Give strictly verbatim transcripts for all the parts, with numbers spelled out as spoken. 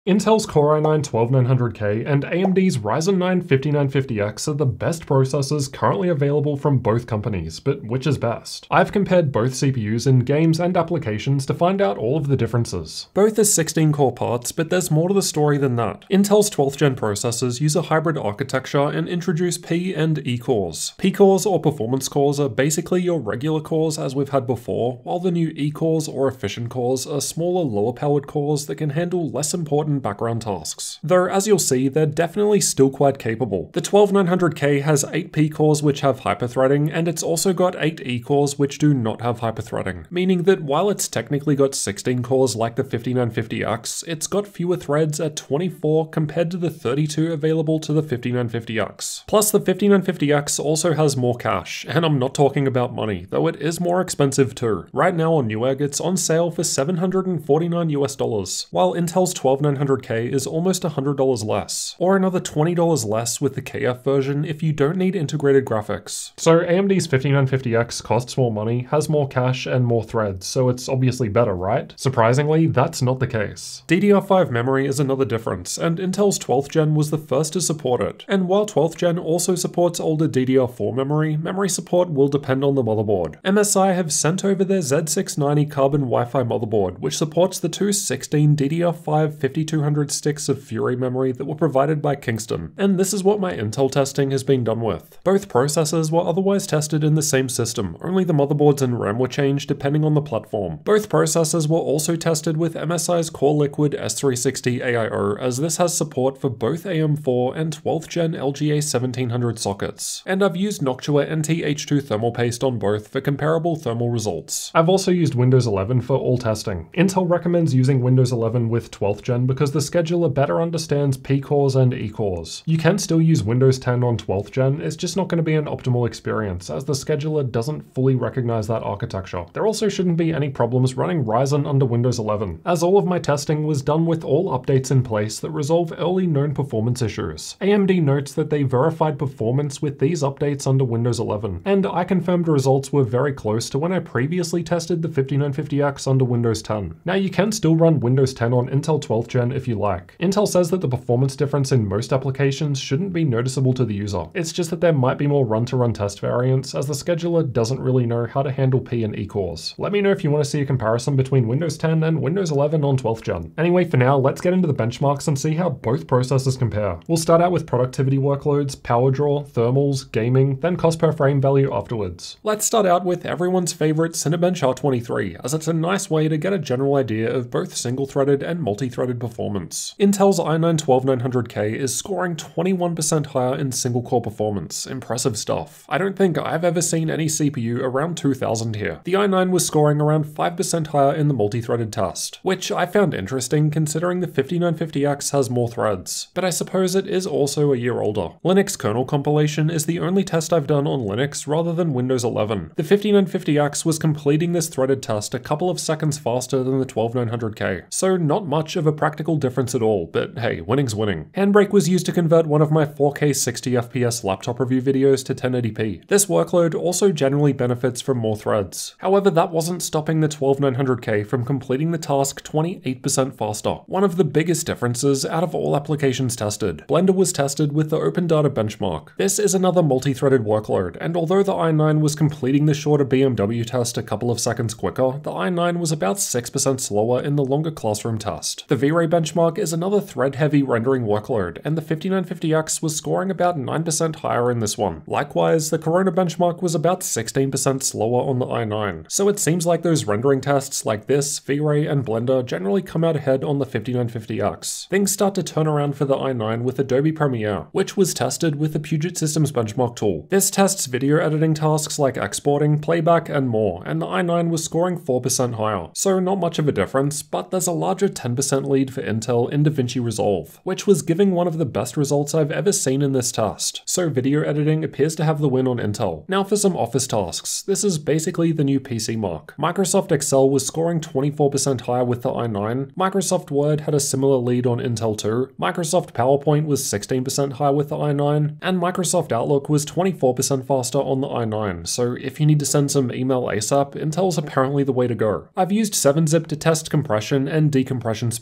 Intel's Core i nine twelve nine hundred K and A M D's Ryzen nine fifty-nine fifty X are the best processors currently available from both companies, but which is best? I've compared both C P Us in games and applications to find out all of the differences. Both are sixteen core parts, but there's more to the story than that. Intel's twelfth gen processors use a hybrid architecture and introduce P and E cores. P cores or performance cores are basically your regular cores as we've had before, while the new E cores or efficient cores are smaller, lower powered cores that can handle less important background tasks. Though as you'll see, they're definitely still quite capable. The twelve nine hundred K has eight P cores which have hyperthreading, and it's also got eight E cores which do not have hyperthreading, meaning that while it's technically got sixteen cores like the fifty-nine fifty X, it's got fewer threads at twenty-four compared to the thirty-two available to the fifty-nine fifty X. Plus the fifty-nine fifty X also has more cache, and I'm not talking about money, though it is more expensive too. Right now on Newegg it's on sale for seven hundred forty-nine US dollars, while Intel's twelve nine hundred K is almost one hundred dollars less, or another twenty dollars less with the K F version if you don't need integrated graphics. So A M D's fifty-nine fifty X costs more money, has more cache and more threads, so it's obviously better, right? Surprisingly, that's not the case. D D R five memory is another difference, and Intel's twelfth gen was the first to support it. And while twelfth gen also supports older D D R four memory, memory support will depend on the motherboard. M S I have sent over their Z six ninety Carbon Wi-Fi motherboard, which supports the two sixteen D D R five fifty-two hundred sticks of Fury memory that were provided by Kingston, and this is what my Intel testing has been done with. Both processors were otherwise tested in the same system, only the motherboards and RAM were changed depending on the platform. Both processors were also tested with M S I's Core Liquid S three sixty A I O, as this has support for both A M four and twelfth gen L G A seventeen hundred sockets, and I've used Noctua N T H two thermal paste on both for comparable thermal results. I've also used Windows eleven for all testing. Intel recommends using Windows eleven with twelfth gen because the scheduler better understands P cores and E cores. You can still use Windows ten on twelfth gen, it's just not going to be an optimal experience as the scheduler doesn't fully recognize that architecture. There also shouldn't be any problems running Ryzen under Windows eleven, as all of my testing was done with all updates in place that resolve early known performance issues. A M D notes that they verified performance with these updates under Windows eleven, and I confirmed results were very close to when I previously tested the fifty-nine fifty X under Windows ten. Now you can still run Windows ten on Intel twelfth gen if you like. Intel says that the performance difference in most applications shouldn't be noticeable to the user. It's just that there might be more run-to-run test variants as the scheduler doesn't really know how to handle P and E cores. Let me know if you want to see a comparison between Windows ten and Windows eleven on twelfth gen. Anyway, for now, let's get into the benchmarks and see how both processors compare. We'll start out with productivity workloads, power draw, thermals, gaming, then cost per frame value afterwards. Let's start out with everyone's favorite Cinebench R twenty-three, as it's a nice way to get a general idea of both single-threaded and multi-threaded performance. Intel's i nine twelve nine hundred K is scoring twenty-one percent higher in single-core performance. Impressive stuff. I don't think I've ever seen any C P U around two thousand here. The i nine was scoring around five percent higher in the multi-threaded test, which I found interesting considering the fifty-nine fifty X has more threads, but I suppose it is also a year older. Linux kernel compilation is the only test I've done on Linux rather than Windows eleven. The fifty-nine fifty X was completing this threaded test a couple of seconds faster than the twelve nine hundred K, so not much of a practical difference at all, but hey, winning's winning. Handbrake was used to convert one of my four K sixty F P S laptop review videos to ten eighty p. This workload also generally benefits from more threads. However, that wasn't stopping the twelve nine hundred K from completing the task twenty-eight percent faster. One of the biggest differences out of all applications tested. Blender was tested with the Open Data benchmark. This is another multi-threaded workload, and although the i nine was completing the shorter B M W test a couple of seconds quicker, the i nine was about six percent slower in the longer classroom test. The V-Ray benchmark is another thread-heavy rendering workload, and the fifty-nine fifty X was scoring about nine percent higher in this one. Likewise, the Corona benchmark was about sixteen percent slower on the i nine, so it seems like those rendering tests like this, V-Ray, and Blender generally come out ahead on the fifty-nine fifty X. Things start to turn around for the i nine with Adobe Premiere, which was tested with the Puget Systems benchmark tool. This tests video editing tasks like exporting, playback, and more, and the i nine was scoring four percent higher, so not much of a difference, but there's a larger ten percent lead for Intel in DaVinci Resolve, which was giving one of the best results I've ever seen in this test, so video editing appears to have the win on Intel. Now for some office tasks. This is basically the new P C Mark. Microsoft Excel was scoring twenty-four percent higher with the i nine, Microsoft Word had a similar lead on Intel too, Microsoft PowerPoint was sixteen percent higher with the i nine, and Microsoft Outlook was twenty-four percent faster on the i nine, so if you need to send some email ASAP, Intel's apparently the way to go. I've used seven zip to test compression and decompression speeds.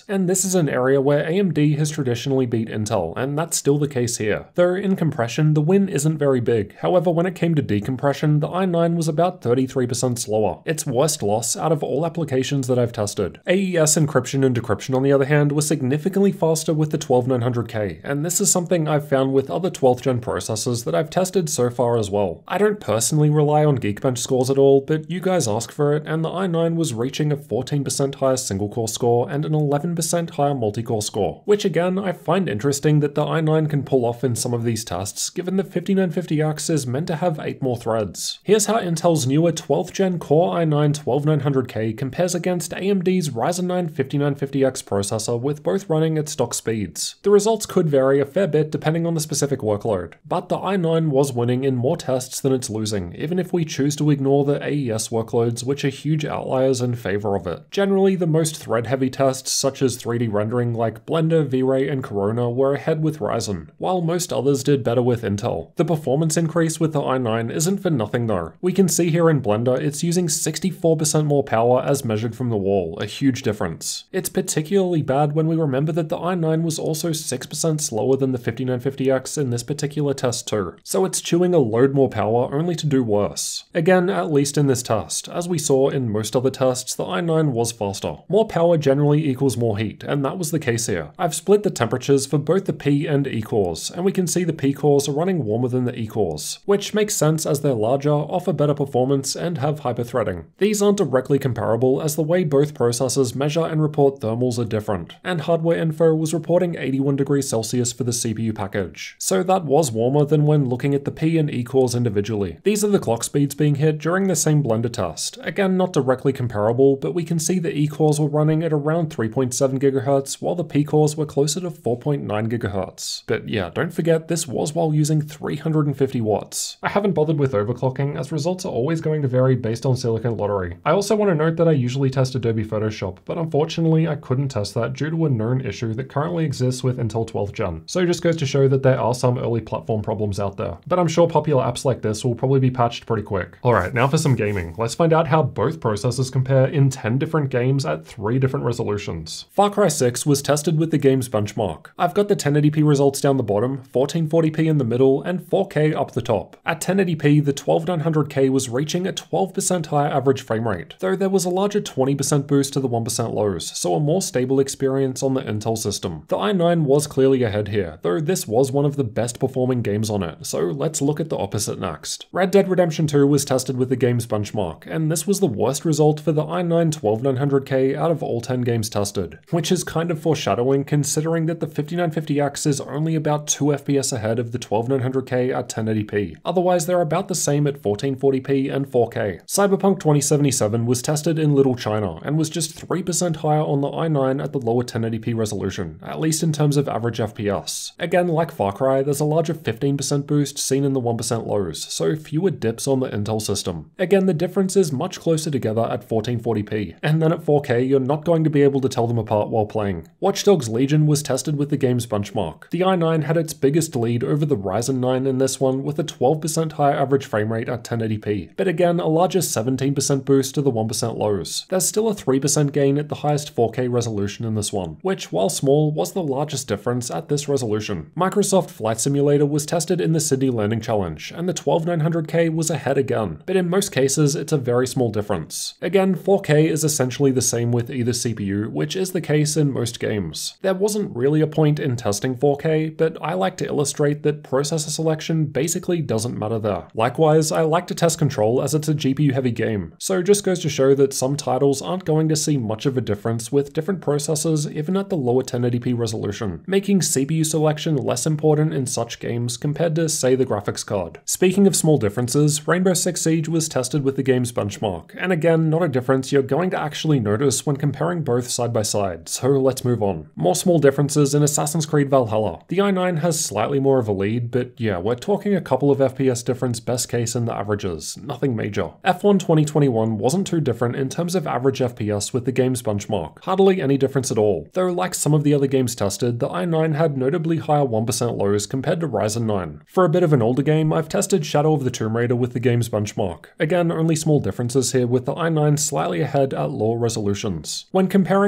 And this is an area where A M D has traditionally beat Intel, and that's still the case here. Though in compression, the win isn't very big. However, when it came to decompression, the i nine was about thirty-three percent slower. Its worst loss out of all applications that I've tested. A E S encryption and decryption, on the other hand, was significantly faster with the twelve nine hundred K, and this is something I've found with other twelfth gen processors that I've tested so far as well. I don't personally rely on Geekbench scores at all, but you guys ask for it, and the i nine was reaching a fourteen percent higher single-core score and an eleven percent higher multi-core score, which again, I find interesting that the i nine can pull off in some of these tests, given the fifty-nine fifty X is meant to have eight more threads. Here's how Intel's newer twelfth gen Core i nine twelve nine hundred K compares against A M D's Ryzen nine fifty-nine fifty X processor with both running at stock speeds. The results could vary a fair bit depending on the specific workload, but the i nine was winning in more tests than it's losing, even if we choose to ignore the A E S workloads, which are huge outliers in favor of it. Generally, the most thread-heavy tests, such as three D rendering like Blender, V-Ray, and Corona, were ahead with Ryzen, while most others did better with Intel. The performance increase with the i nine isn't for nothing though. We can see here in Blender it's using sixty-four percent more power as measured from the wall, a huge difference. It's particularly bad when we remember that the i nine was also six percent slower than the fifty-nine fifty X in this particular test too, so it's chewing a load more power only to do worse. Again, at least in this test. As we saw in most other tests, the i nine was faster. More power generally equals more heat, and that was the case here. I've split the temperatures for both the P and E cores, and we can see the P cores are running warmer than the E cores, which makes sense as they're larger, offer better performance, and have hyperthreading. These aren't directly comparable as the way both processors measure and report thermals are different, and Hardware Info was reporting eighty-one degrees Celsius for the C P U package, so that was warmer than when looking at the P and E cores individually. These are the clock speeds being hit during the same Blender test. Again, not directly comparable, but we can see the E cores were running at around three point seven gigahertz, while the P cores were closer to four point nine gigahertz. But yeah, don't forget this was while using three hundred fifty watts. I haven't bothered with overclocking, as results are always going to vary based on Silicon Lottery. I also want to note that I usually test Adobe Photoshop, but unfortunately I couldn't test that due to a known issue that currently exists with Intel twelfth gen. So it just goes to show that there are some early platform problems out there. But I'm sure popular apps like this will probably be patched pretty quick. Alright, now for some gaming. Let's find out how both processors compare in ten different games at three different resolutions. Far Cry six was tested with the game's benchmark. I've got the ten eighty p results down the bottom, fourteen forty p in the middle, and four K up the top. At ten eighty p, the twelve nine hundred K was reaching a twelve percent higher average frame rate, though there was a larger twenty percent boost to the one percent lows, so a more stable experience on the Intel system. The i nine was clearly ahead here, though this was one of the best performing games on it, so let's look at the opposite next. Red Dead Redemption two was tested with the game's benchmark, and this was the worst result for the i nine twelve nine hundred K out of all ten games tested, which is kind of foreshadowing considering that the fifty-nine fifty X is only about two F P S ahead of the twelve nine hundred K at ten eighty p. Otherwise, they're about the same at fourteen forty p and four K. Cyberpunk twenty seventy-seven was tested in Little China and was just three percent higher on the i nine at the lower ten eighty p resolution, at least in terms of average F P S. Again, like Far Cry, there's a larger fifteen percent boost seen in the one percent lows, so fewer dips on the Intel system. Again, the difference is much closer together at fourteen forty p, and then at four K you're not going to be able to tell them apart while playing. Watch Dogs Legion was tested with the game's benchmark. The i nine had its biggest lead over the Ryzen nine in this one with a twelve percent higher average frame rate at ten eighty p, but again a larger seventeen percent boost to the one percent lows. There's still a three percent gain at the highest four K resolution in this one, which while small was the largest difference at this resolution. Microsoft Flight Simulator was tested in the Sydney Landing Challenge, and the twelve nine hundred K was ahead again, but in most cases it's a very small difference. Again, four K is essentially the same with either C P U, which is the case in most games. There wasn't really a point in testing four K, but I like to illustrate that processor selection basically doesn't matter there. Likewise, I like to test Control as it's a G P U heavy game, so just goes to show that some titles aren't going to see much of a difference with different processors even at the lower ten eighty p resolution, making C P U selection less important in such games compared to, say, the graphics card. Speaking of small differences, Rainbow Six Siege was tested with the game's benchmark, and again, not a difference you're going to actually notice when comparing both side by side, so let's move on. More small differences in Assassin's Creed Valhalla. The i nine has slightly more of a lead, but yeah, we're talking a couple of F P S difference best case in the averages, nothing major. F one twenty twenty-one wasn't too different in terms of average F P S with the game's benchmark, hardly any difference at all, though like some of the other games tested, the i nine had notably higher one percent lows compared to Ryzen nine. For a bit of an older game, I've tested Shadow of the Tomb Raider with the game's benchmark. Again, only small differences here with the i nine slightly ahead at lower resolutions. When comparing all ten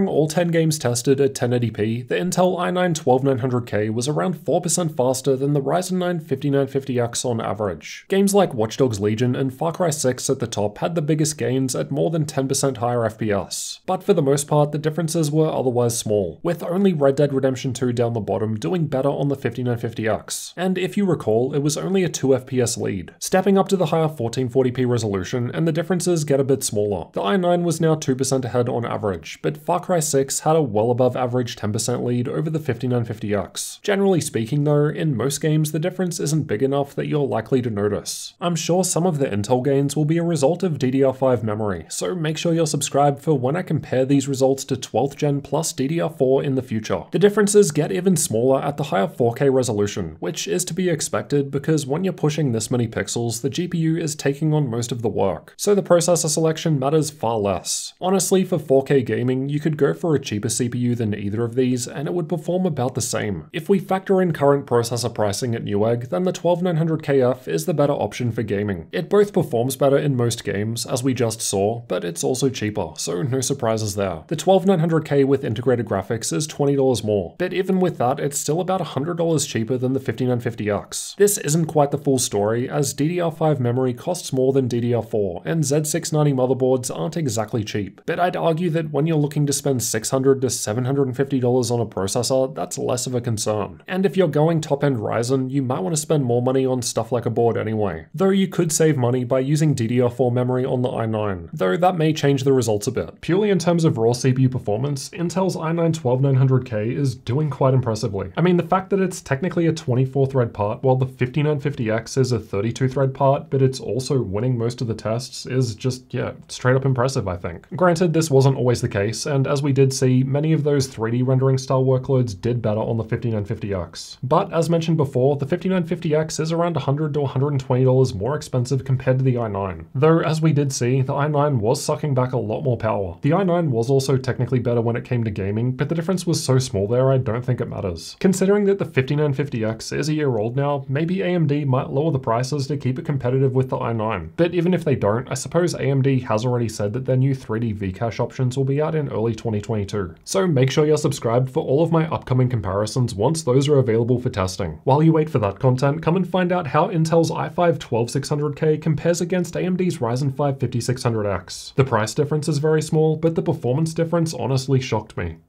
ten games tested at ten eighty p, the Intel i nine twelve nine hundred K was around four percent faster than the Ryzen nine fifty-nine fifty X on average. Games like Watch Dogs Legion and Far Cry six at the top had the biggest gains at more than ten percent higher F P S, but for the most part the differences were otherwise small, with only Red Dead Redemption two down the bottom doing better on the fifty-nine fifty X, and if you recall, it was only a two F P S lead. Stepping up to the higher fourteen forty p resolution, and the differences get a bit smaller. The i nine was now two percent ahead on average, but Far Cry six had a well above average ten percent lead over the fifty-nine fifty X. Generally speaking though, in most games the difference isn't big enough that you're likely to notice. I'm sure some of the Intel gains will be a result of D D R five memory, so make sure you're subscribed for when I compare these results to twelfth gen plus D D R four in the future. The differences get even smaller at the higher four K resolution, which is to be expected because when you're pushing this many pixels, the G P U is taking on most of the work, so the processor selection matters far less. Honestly, for four K gaming, you could go for a cheaper C P U than either of these and it would perform about the same. If we factor in current processor pricing at Newegg, then the twelve nine hundred K F is the better option for gaming. It both performs better in most games, as we just saw, but it's also cheaper, so no surprises there. The twelve nine hundred K with integrated graphics is twenty dollars more, but even with that, it's still about one hundred dollars cheaper than the fifty-nine fifty X. This isn't quite the full story, as D D R five memory costs more than D D R four, and Z six ninety motherboards aren't exactly cheap, but I'd argue that when you're looking to spend six hundred to seven hundred fifty dollars on a processor, that's less of a concern. And if you're going top-end Ryzen, you might want to spend more money on stuff like a board anyway. Though you could save money by using D D R four memory on the i nine, though that may change the results a bit. Purely in terms of raw C P U performance, Intel's i nine twelve nine hundred K is doing quite impressively. I mean, the fact that it's technically a twenty-four thread part while the fifty-nine fifty X is a thirty-two thread part, but it's also winning most of the tests is just, yeah, straight up impressive, I think. Granted, this wasn't always the case, and as we did see, many of those three D rendering style workloads did better on the fifty-nine fifty X. But as mentioned before, the fifty-nine fifty X is around one hundred to one hundred twenty dollars more expensive compared to the i nine. Though, as we did see, the i nine was sucking back a lot more power. The i nine was also technically better when it came to gaming, but the difference was so small there I don't think it matters. Considering that the fifty-nine fifty X is a year old now, maybe A M D might lower the prices to keep it competitive with the i nine. But even if they don't, I suppose A M D has already said that their new three D V-Cache options will be out in early twenty twenty-two. So make sure you're subscribed for all of my upcoming comparisons once those are available for testing. While you wait for that content, come and find out how Intel's i five twelve six hundred K compares against A M D's Ryzen five fifty-six hundred X. The price difference is very small, but the performance difference honestly shocked me.